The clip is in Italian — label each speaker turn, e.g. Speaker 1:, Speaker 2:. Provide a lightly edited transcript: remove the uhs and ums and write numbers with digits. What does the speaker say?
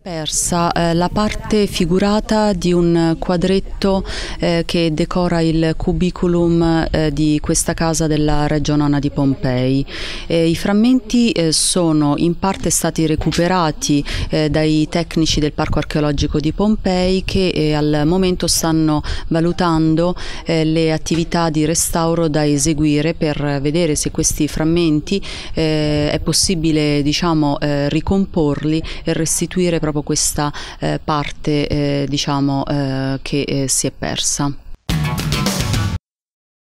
Speaker 1: Persa la parte figurata di un quadretto che decora il cubiculum di questa casa della Reggio Nona di Pompei. I frammenti sono in parte stati recuperati dai tecnici del Parco Archeologico di Pompei che al momento stanno valutando le attività di restauro da eseguire per vedere se questi frammenti è possibile, diciamo, ricomporli e restituire proprio questa parte diciamo che si è persa.